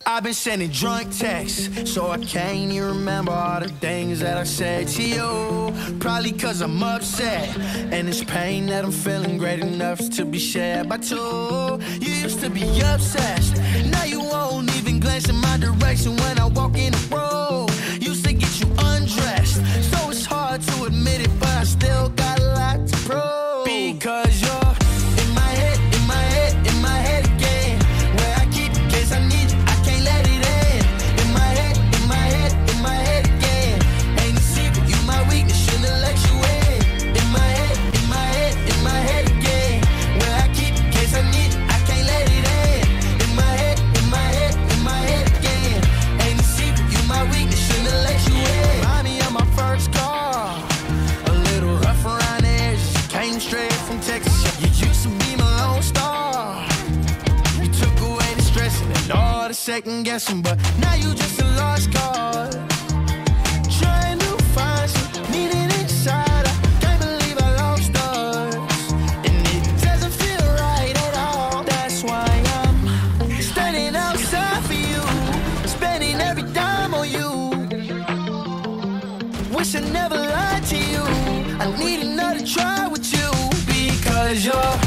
I've been sending drunk texts, so I can't even remember all the things that I said to you. Probably cause I'm upset, and it's pain that I'm feeling great enough to be shared by two. You used to be obsessed, now you won't even glance in my direction when I walk in the room. Used to get you undressed, so it's hard to admit it, but I still got a lot to prove. Because you're in my head, in my head, in my head again. Where I keep in case I need you, I can't let it in. In my head, in my head, in my head again. Ain't a secret, you my weakness, shouldn't let you in. In my head, in my head, in my head again. Where I keep in case I need you, I can't let it in. In my head, in my head, in my head again. Ain't a secret, you my weakness, shouldn't let you in. Remind me of my first car, a little rough around the edges. Came straight from Texas. You used to be my lone star. You took away the stressing and all the second guessing, but now you just a lost cause. Trying to find some meaning inside. I can't believe I lost us, and it doesn't feel right at all. That's why I'm standing outside for you, spending every dime on you. Wish I never lied to you. I need another try with you. Because you're